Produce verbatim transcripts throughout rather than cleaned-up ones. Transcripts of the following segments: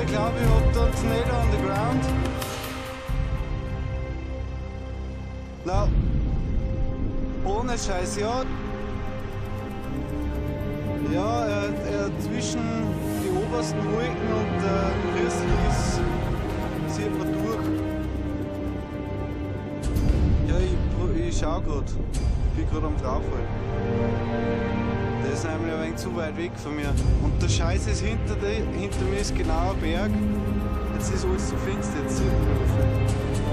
glaube, ich hab da einen Tornado on the ground. Na, ohne Scheiß, ja. Ja, er, er zwischen die obersten Wolken und der Risslies sieht man durch. Ja, ich, ich schau grad. Ich bin gerade am draufhalten. Der ist nämlich ein wenig zu weit weg von mir. Und der Scheiß ist hinter, die, hinter mir ist genau ein Berg. Jetzt ist alles so finster, jetzt sieht man nicht.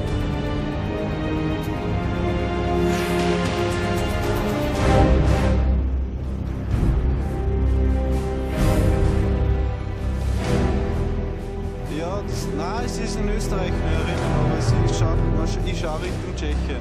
Ja, das, nein, es ist in Österreich mehr erinnern, aber es, ich schaue ich schau Richtung Tschechien.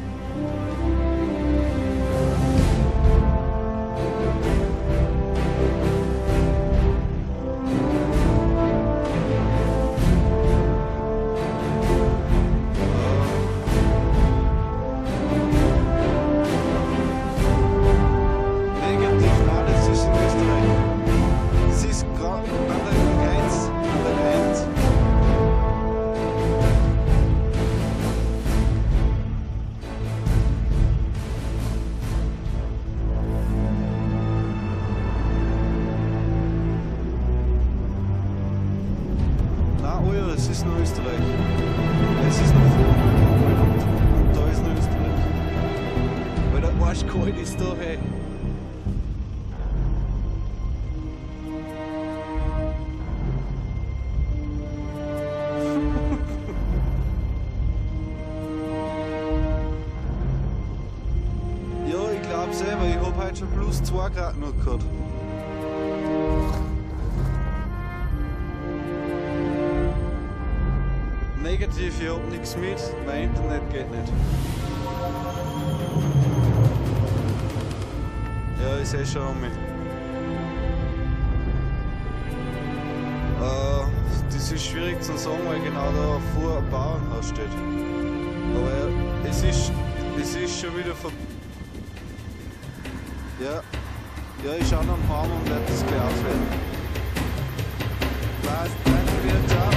Es ist nur Österreich. Es ist noch Polen und da ist noch Österreich. Weil der Arsch kalt ist da, hey. Ja, ich glaub selber, ich hab heute schon plus zwei Grad noch gehabt. Negativ, ich hab nichts mit, mein Internet geht nicht. Ja, ich seh schon um mich. Äh, das ist schwierig zu sagen, weil genau da vor ein Bauernhaus steht. Aber es ist, es ist schon wieder ver... Ja, ja, ich schau noch am Baum und werde das gleich auswählen. Passt, danke dir, ciao.